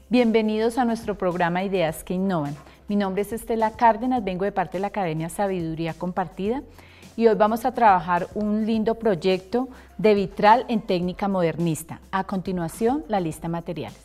Bienvenidos a nuestro programa Ideas que Innovan. Mi nombre es Estela Cárdenas, vengo de parte de la Academia Sabiduría Compartida y hoy vamos a trabajar un lindo proyecto de vitral en técnica modernista. A continuación, la lista de materiales.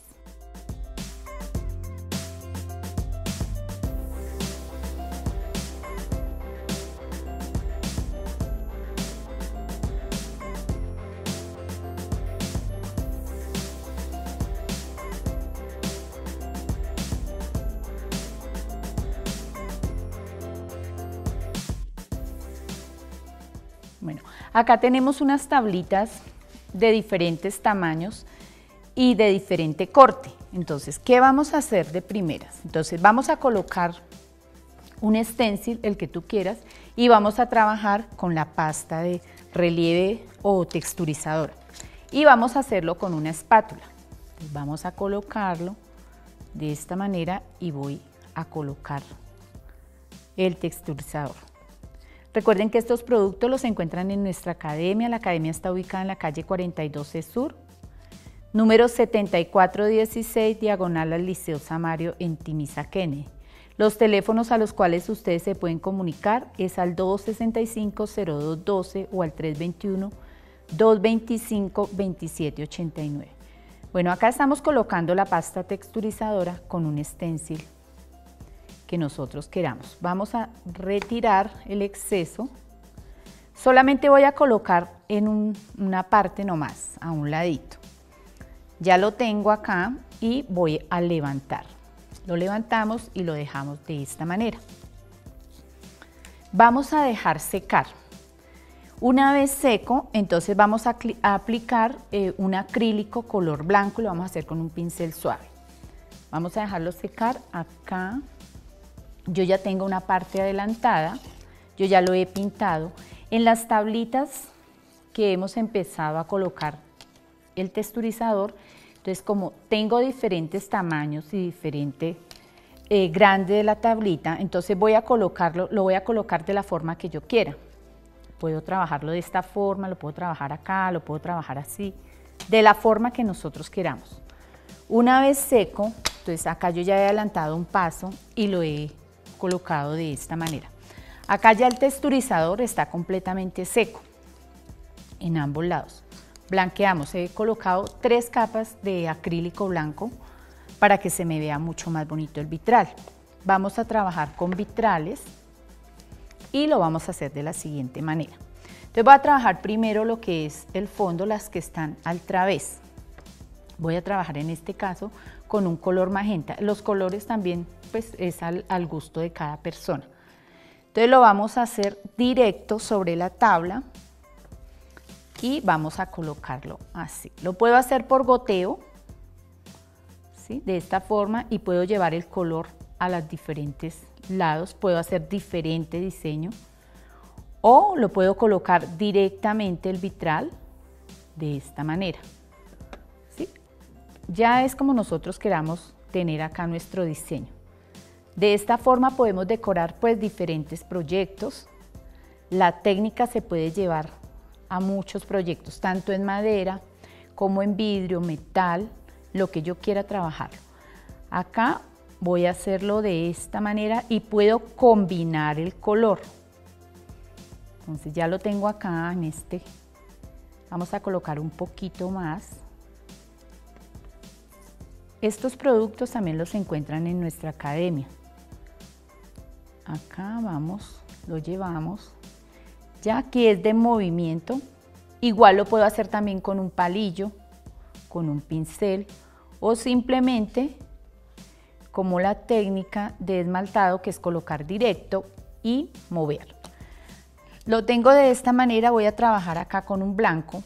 Bueno, acá tenemos unas tablitas de diferentes tamaños y de diferente corte. Entonces, ¿qué vamos a hacer de primeras? Entonces, vamos a colocar un stencil, el que tú quieras, y vamos a trabajar con la pasta de relieve o texturizadora. Y vamos a hacerlo con una espátula. Entonces, vamos a colocarlo de esta manera y voy a colocar el texturizador. Recuerden que estos productos los encuentran en nuestra academia. La academia está ubicada en la calle 42C Sur, número 7416, diagonal al Liceo Samario en Timisaquene. Los teléfonos a los cuales ustedes se pueden comunicar es al 265-0212 o al 321-225-2789. Bueno, acá estamos colocando la pasta texturizadora con un stencil que nosotros queramos. Vamos a retirar el exceso. Solamente voy a colocar en una parte nomás, a un ladito. Ya lo tengo acá y voy a levantar. Lo levantamos y lo dejamos de esta manera. Vamos a dejar secar. Una vez seco, entonces vamos a aplicar un acrílico color blanco, lo vamos a hacer con un pincel suave. Vamos a dejarlo secar acá. Yo ya tengo una parte adelantada, yo ya lo he pintado. En las tablitas que hemos empezado a colocar el texturizador, entonces como tengo diferentes tamaños y diferente grande de la tablita, entonces voy a colocarlo, lo voy a colocar de la forma que yo quiera. Puedo trabajarlo de esta forma, lo puedo trabajar acá, lo puedo trabajar así, de la forma que nosotros queramos. Una vez seco, entonces acá yo ya he adelantado un paso y lo he colocado de esta manera. Acá ya el texturizador está completamente seco en ambos lados. Blanqueamos, he colocado 3 capas de acrílico blanco para que se me vea mucho más bonito el vitral. Vamos a trabajar con vitrales y lo vamos a hacer de la siguiente manera. Entonces voy a trabajar primero lo que es el fondo, las que están al través. Voy a trabajar en este caso con un color magenta. Los colores también pues es al gusto de cada persona. Entonces lo vamos a hacer directo sobre la tabla y vamos a colocarlo así. Lo puedo hacer por goteo, ¿sí? De esta forma, y puedo llevar el color a los diferentes lados. Puedo hacer diferente diseño o lo puedo colocar directamente el vitral de esta manera. ¿Sí? Ya es como nosotros queramos tener acá nuestro diseño. De esta forma podemos decorar pues diferentes proyectos. La técnica se puede llevar a muchos proyectos, tanto en madera como en vidrio, metal, lo que yo quiera trabajar. Acá voy a hacerlo de esta manera y puedo combinar el color. Entonces ya lo tengo acá en este. Vamos a colocar un poquito más. Estos productos también los encuentran en nuestra academia. Acá vamos, lo llevamos. Ya aquí es de movimiento. Igual lo puedo hacer también con un palillo, con un pincel o simplemente como la técnica de esmaltado, que es colocar directo y mover. Lo tengo de esta manera. Voy a trabajar acá con un blanco.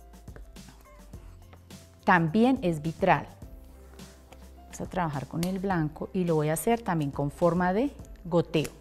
También es vitral. Vamos a trabajar con el blanco y lo voy a hacer también con forma de goteo.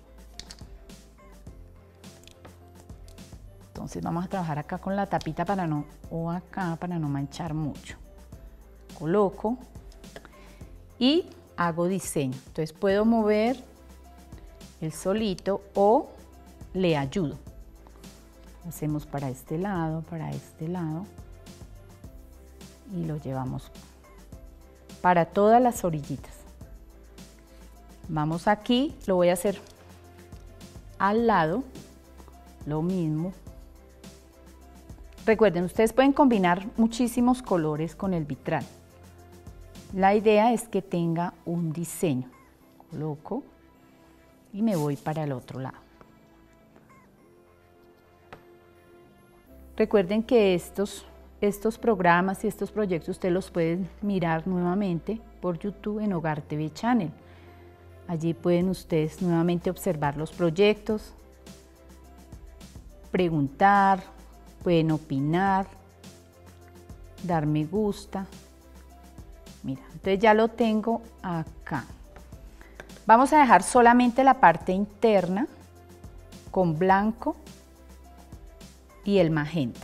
Entonces vamos a trabajar acá con la tapita para no manchar mucho. Coloco y hago diseño. Entonces puedo mover el solito o le ayudo. Hacemos para este lado y lo llevamos para todas las orillitas. Vamos aquí, lo voy a hacer al lado, lo mismo. Recuerden, ustedes pueden combinar muchísimos colores con el vitral. La idea es que tenga un diseño. Coloco y me voy para el otro lado. Recuerden que estos programas y estos proyectos ustedes los pueden mirar nuevamente por YouTube en Hogar TV Channel. Allí pueden ustedes nuevamente observar los proyectos, preguntar, pueden opinar, dar me gusta. Mira, entonces ya lo tengo acá. Vamos a dejar solamente la parte interna con blanco y el magenta.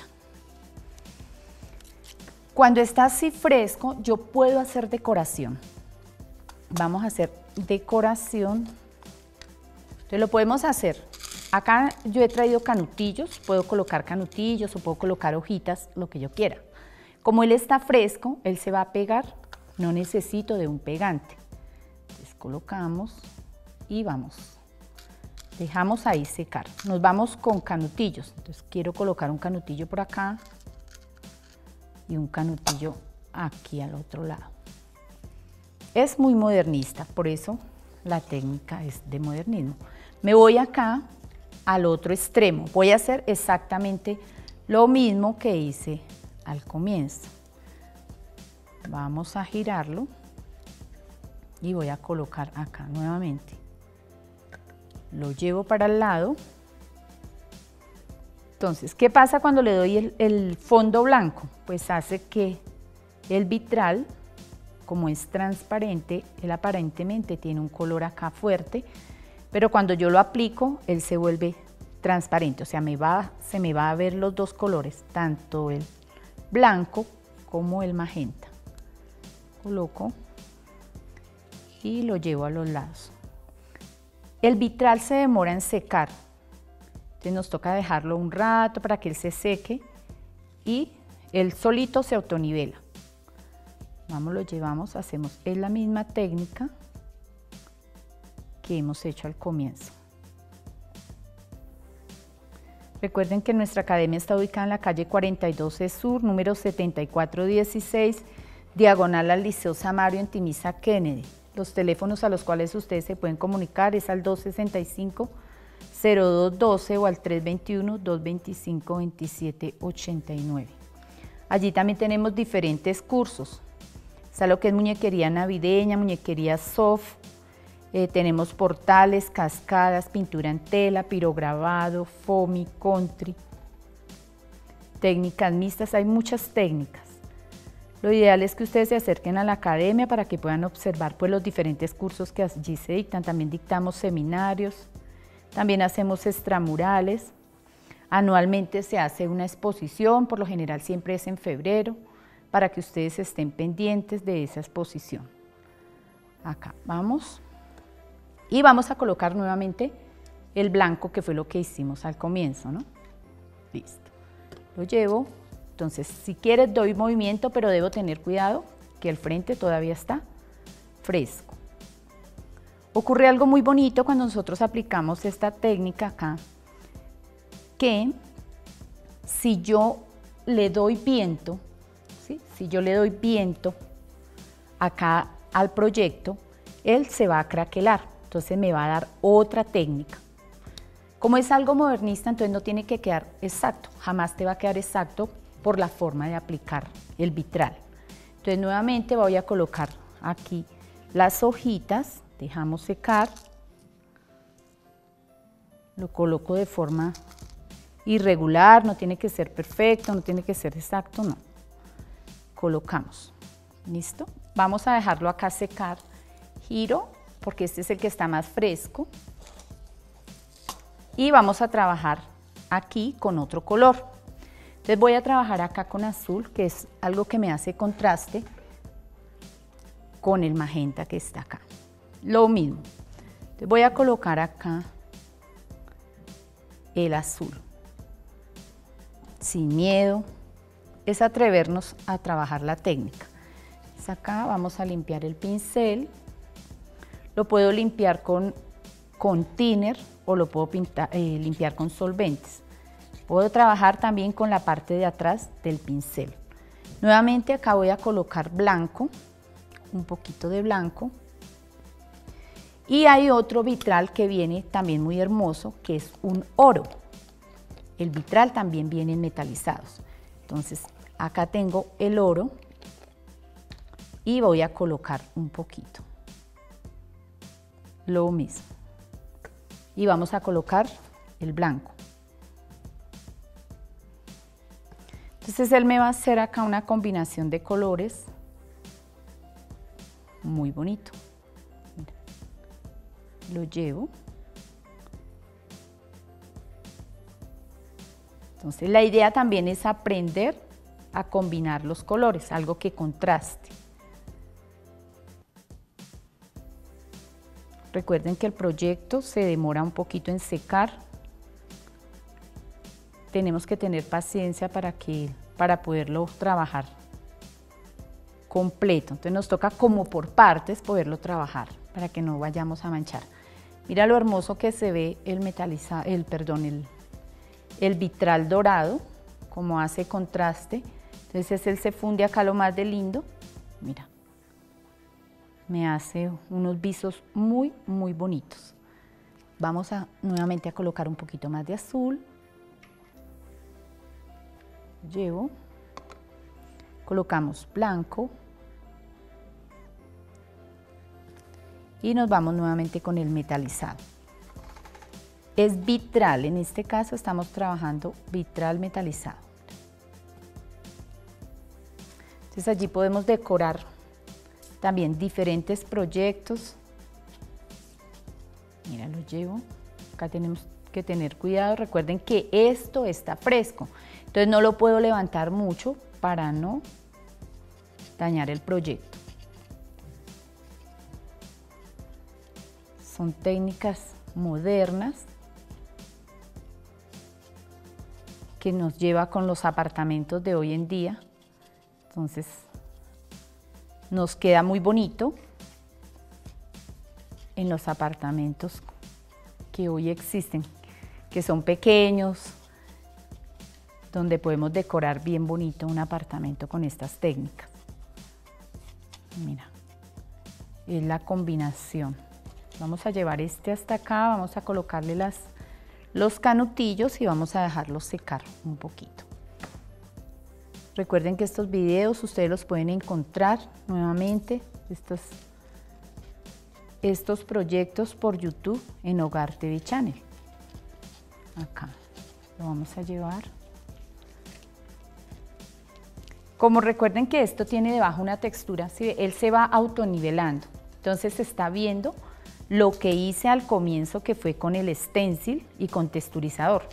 Cuando está así fresco, yo puedo hacer decoración. Vamos a hacer decoración. Entonces lo podemos hacer. Acá yo he traído canutillos, puedo colocar canutillos o puedo colocar hojitas, lo que yo quiera. Como él está fresco, él se va a pegar, no necesito de un pegante. Entonces colocamos y vamos. Dejamos ahí secar. Nos vamos con canutillos. Entonces quiero colocar un canutillo por acá y un canutillo aquí al otro lado. Es muy modernista, por eso la técnica es de modernismo. Me voy acá al otro extremo. Voy a hacer exactamente lo mismo que hice al comienzo. Vamos a girarlo y voy a colocar acá nuevamente. Lo llevo para el lado. Entonces, ¿qué pasa cuando le doy el fondo blanco? Pues hace que el vitral, como es transparente, él aparentemente tiene un color acá fuerte, pero cuando yo lo aplico, él se vuelve transparente, o sea, se me va a ver los dos colores, tanto el blanco como el magenta. Coloco y lo llevo a los lados. El vitral se demora en secar, entonces nos toca dejarlo un rato para que él se seque y él solito se autonivela. Vamos, lo llevamos, hacemos la misma técnica que hemos hecho al comienzo. Recuerden que nuestra academia está ubicada en la calle 42 Sur, número 7416, diagonal al Liceo Samario en Timisa, Kennedy. Los teléfonos a los cuales ustedes se pueden comunicar es al 265-0212 o al 321-225-2789. Allí también tenemos diferentes cursos. Está lo que es muñequería navideña, muñequería soft, tenemos portales, cascadas, pintura en tela, pirograbado, foamy, country, técnicas mixtas, hay muchas técnicas. Lo ideal es que ustedes se acerquen a la academia para que puedan observar pues, los diferentes cursos que allí se dictan. También dictamos seminarios, también hacemos extramurales. Anualmente se hace una exposición, por lo general siempre es en febrero, para que ustedes estén pendientes de esa exposición. Acá vamos. Y vamos a colocar nuevamente el blanco, que fue lo que hicimos al comienzo, ¿no? Listo. Lo llevo. Entonces, si quieres doy movimiento, pero debo tener cuidado que el frente todavía está fresco. Ocurre algo muy bonito cuando nosotros aplicamos esta técnica acá, que si yo le doy viento, ¿sí? Si yo le doy viento acá al proyecto, él se va a craquelar, entonces me va a dar otra técnica. Como es algo modernista, entonces no tiene que quedar exacto, jamás te va a quedar exacto por la forma de aplicar el vitral. Entonces nuevamente voy a colocar aquí las hojitas, dejamos secar, lo coloco de forma irregular, no tiene que ser perfecto, no tiene que ser exacto, no. Colocamos, ¿listo? Vamos a dejarlo acá secar, giro, porque este es el que está más fresco, y vamos a trabajar aquí con otro color. Entonces voy a trabajar acá con azul, que es algo que me hace contraste con el magenta que está acá. Lo mismo. Entonces voy a colocar acá el azul. Sin miedo, es atrevernos a trabajar la técnica. Acá vamos a limpiar el pincel. Lo puedo limpiar con thinner o lo puedo limpiar con solventes. Puedo trabajar también con la parte de atrás del pincel. Nuevamente acá voy a colocar blanco, un poquito de blanco. Y hay otro vitral que viene también muy hermoso, que es un oro. El vitral también viene metalizados. Entonces acá tengo el oro y voy a colocar un poquito. Lo mismo. Y vamos a colocar el blanco. Entonces él me va a hacer acá una combinación de colores muy bonito. Mira. Lo llevo. Entonces la idea también es aprender a combinar los colores, algo que contraste. Recuerden que el proyecto se demora un poquito en secar. Tenemos que tener paciencia para poderlo trabajar completo. Entonces nos toca como por partes poderlo trabajar para que no vayamos a manchar. Mira lo hermoso que se ve el vitral dorado, como hace contraste. Entonces él se funde acá lo más de lindo. Mira. Me hace unos visos muy, muy bonitos. Vamos nuevamente a colocar un poquito más de azul. Llevo. Colocamos blanco. Y nos vamos nuevamente con el metalizado. Es vitral, en este caso estamos trabajando vitral metalizado. Entonces allí podemos decorar también diferentes proyectos. Mira, lo llevo. Acá tenemos que tener cuidado. Recuerden que esto está fresco. Entonces no lo puedo levantar mucho para no dañar el proyecto. Son técnicas modernas que nos lleva con los apartamentos de hoy en día. Entonces nos queda muy bonito en los apartamentos que hoy existen, que son pequeños, donde podemos decorar bien bonito un apartamento con estas técnicas. Mira, es la combinación. Vamos a llevar este hasta acá, vamos a colocarle los canutillos y vamos a dejarlos secar un poquito. Recuerden que estos videos ustedes los pueden encontrar nuevamente, estos proyectos por YouTube en Hogar TV Channel. Acá lo vamos a llevar. Como recuerden que esto tiene debajo una textura, ¿sí? Él se va autonivelando. Entonces se está viendo lo que hice al comienzo, que fue con el stencil y con texturizador.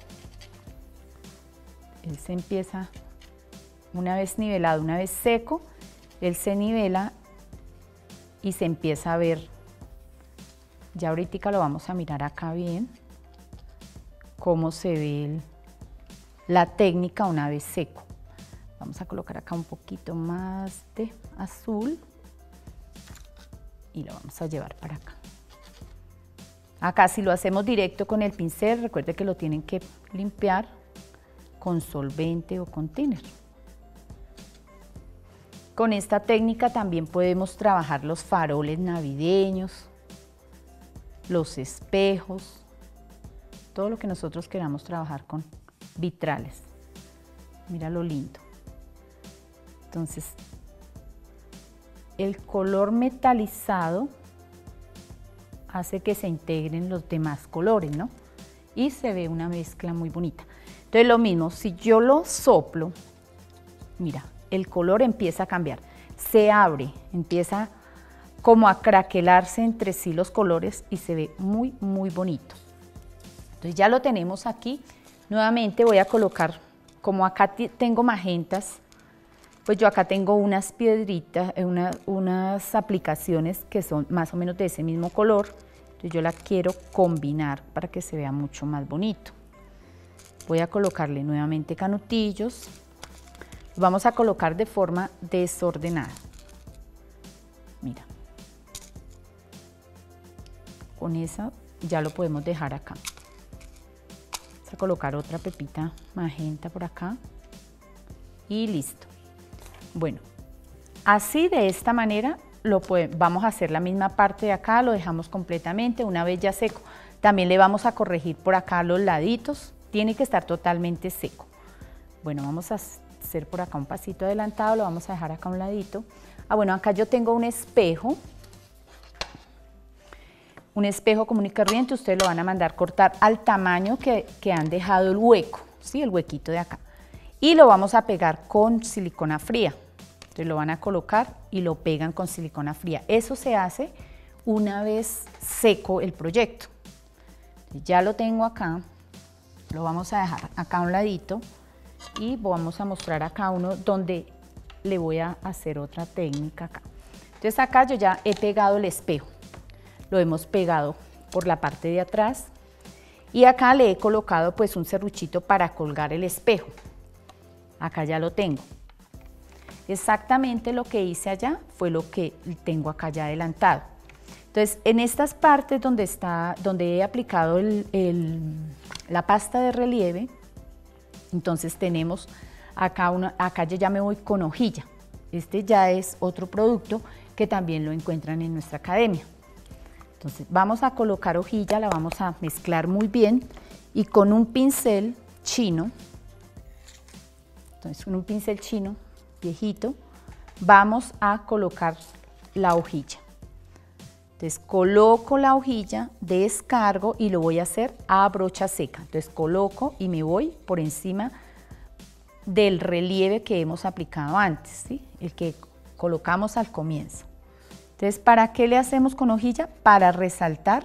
Él se empieza, una vez nivelado, una vez seco, él se nivela y se empieza a ver. Ya ahorita lo vamos a mirar acá bien, cómo se ve la técnica una vez seco. Vamos a colocar acá un poquito más de azul y lo vamos a llevar para acá. Acá si lo hacemos directo con el pincel, recuerde que lo tienen que limpiar con solvente o con thinner. Con esta técnica también podemos trabajar los faroles navideños, los espejos, todo lo que nosotros queramos trabajar con vitrales. Mira lo lindo. Entonces, el color metalizado hace que se integren los demás colores, ¿no? Y se ve una mezcla muy bonita. Entonces lo mismo, si yo lo soplo, mira, el color empieza a cambiar, se abre, empieza como a craquelarse entre sí los colores y se ve muy, muy bonito. Entonces ya lo tenemos aquí. Nuevamente voy a colocar, como acá tengo magentas, pues yo acá tengo unas piedritas, unas aplicaciones que son más o menos de ese mismo color. Entonces yo la quiero combinar para que se vea mucho más bonito. Voy a colocarle nuevamente canutillos. Vamos a colocar de forma desordenada. con esa ya lo podemos dejar acá. Vamos a colocar otra pepita magenta por acá y listo. Bueno, así de esta manera vamos a hacer la misma parte de acá, lo dejamos completamente. Una vez ya seco, también le vamos a corregir por acá los laditos, tiene que estar totalmente seco. Bueno, vamos a hacer por acá un pasito adelantado, lo vamos a dejar acá a un ladito. Bueno, acá yo tengo un espejo común y corriente. Ustedes lo van a mandar cortar al tamaño que han dejado el hueco, ¿sí? El huequito de acá. Y lo vamos a pegar con silicona fría. Entonces lo van a colocar y lo pegan con silicona fría. Eso se hace una vez seco el proyecto. Ya lo tengo acá, lo vamos a dejar acá a un ladito y vamos a mostrar acá uno donde le voy a hacer otra técnica acá. Entonces acá yo ya he pegado el espejo, lo hemos pegado por la parte de atrás y acá le he colocado pues un serruchito para colgar el espejo. Acá ya lo tengo. Exactamente lo que hice allá fue lo que tengo acá ya adelantado. Entonces, en estas partes donde he aplicado la pasta de relieve, entonces tenemos acá yo ya me voy con hojilla. Este ya es otro producto que también lo encuentran en nuestra academia. Entonces, vamos a colocar hojilla, la vamos a mezclar muy bien y con un pincel chino, entonces con un pincel chino viejito, vamos a colocar la hojilla. Entonces coloco la hojilla, descargo y lo voy a hacer a brocha seca. Entonces coloco y me voy por encima del relieve que hemos aplicado antes, ¿sí? El que colocamos al comienzo. Entonces, ¿para qué le hacemos con hojilla? Para resaltar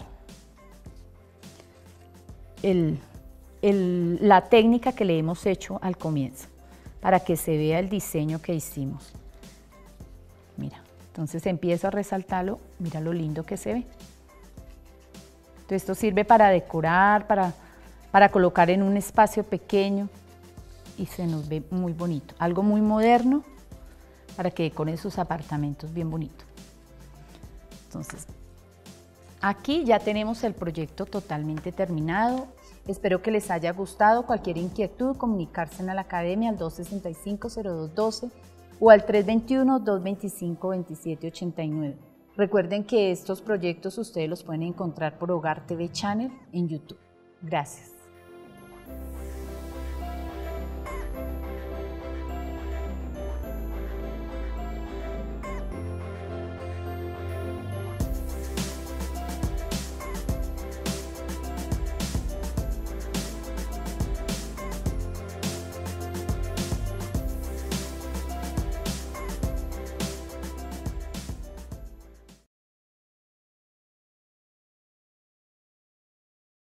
la técnica que le hemos hecho al comienzo, para que se vea el diseño que hicimos. Mira, entonces empiezo a resaltarlo, mira lo lindo que se ve. Entonces esto sirve para decorar, para colocar en un espacio pequeño y se nos ve muy bonito. Algo muy moderno para que decoren sus apartamentos bien bonito. Entonces, aquí ya tenemos el proyecto totalmente terminado. Espero que les haya gustado. Cualquier inquietud, comunicarse a la academia al 265-0212 o al 321-225-2789. Recuerden que estos proyectos ustedes los pueden encontrar por Hogar TV Channel en YouTube. Gracias.